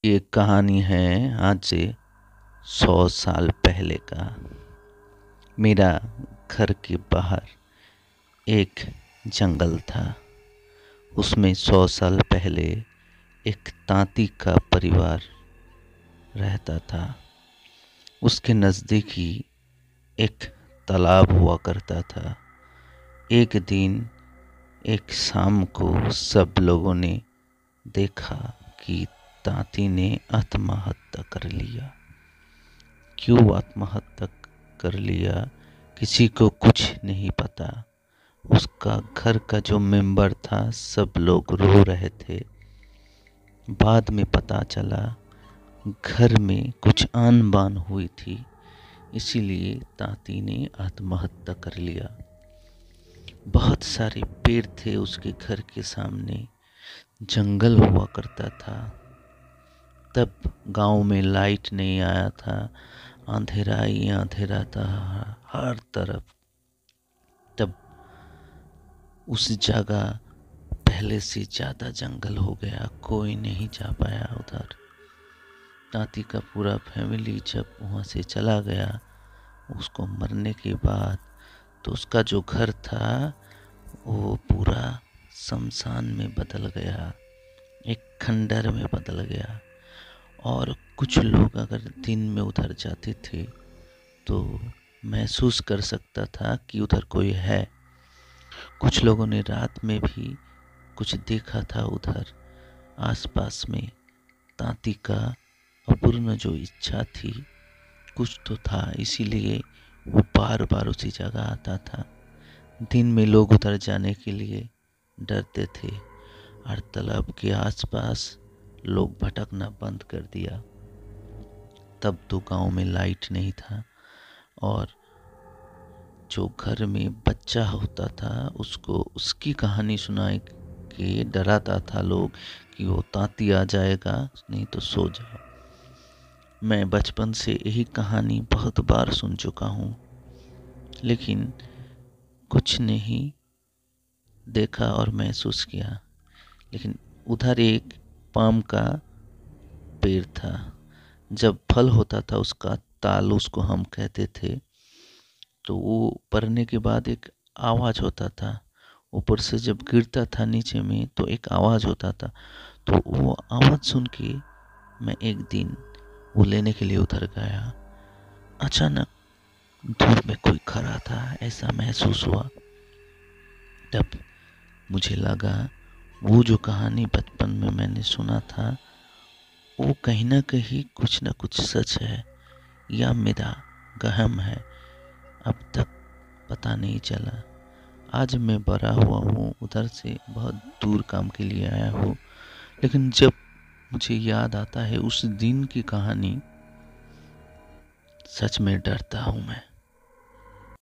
ये कहानी है आज से 100 साल पहले का। मेरा घर के बाहर एक जंगल था। उसमें 100 साल पहले एक तांती का परिवार रहता था। उसके नज़दीक ही एक तालाब हुआ करता था। एक दिन एक शाम को सब लोगों ने देखा कि तांती ने आत्महत्या कर लिया। क्यों आत्महत्या कर लिया किसी को कुछ नहीं पता। उसका घर का जो मेंबर था सब लोग रो रहे थे। बाद में पता चला घर में कुछ आन बान हुई थी, इसीलिए तांती ने आत्महत्या कर लिया। बहुत सारे पेड़ थे उसके घर के सामने, जंगल हुआ करता था। तब गांव में लाइट नहीं आया था, अंधेरा ही अंधेरा था हर तरफ। तब उस जगह पहले से ज्यादा जंगल हो गया, कोई नहीं जा पाया उधर। तांती का पूरा फैमिली जब वहाँ से चला गया, उसको मरने के बाद तो उसका जो घर था वो पूरा शमशान में बदल गया, एक खंडर में बदल गया। और कुछ लोग अगर दिन में उधर जाते थे तो महसूस कर सकता था कि उधर कोई है। कुछ लोगों ने रात में भी कुछ देखा था उधर आसपास में। तांती का अपूर्ण जो इच्छा थी कुछ तो था, इसीलिए वो बार बार उसी जगह आता था। दिन में लोग उधर जाने के लिए डरते थे और तालाब के आसपास लोग भटकना बंद कर दिया। तब तो गांव में लाइट नहीं था और जो घर में बच्चा होता था उसको उसकी कहानी सुनाए के डराता था लोग कि वो तांती आ जाएगा, नहीं तो सो जाओ। मैं बचपन से यही कहानी बहुत बार सुन चुका हूँ, लेकिन कुछ नहीं देखा और महसूस किया। लेकिन उधर एक पाम का पेड़ था। जब फल होता था उसका, ताल उसको हम कहते थे, तो वो पड़ने के बाद एक आवाज़ होता था। ऊपर से जब गिरता था नीचे में तो एक आवाज़ होता था। तो वो आवाज़ सुन के मैं एक दिन वो लेने के लिए उधर गया। अचानक दूर में कोई खड़ा था, ऐसा महसूस हुआ। तब मुझे लगा वो जो कहानी बचपन में मैंने सुना था वो कहीं ना कुछ सच है या मेरा गहम है, अब तक पता नहीं चला। आज मैं बड़ा हुआ हूँ, उधर से बहुत दूर काम के लिए आया हूँ, लेकिन जब मुझे याद आता है उस दिन की कहानी, सच में डरता हूँ मैं।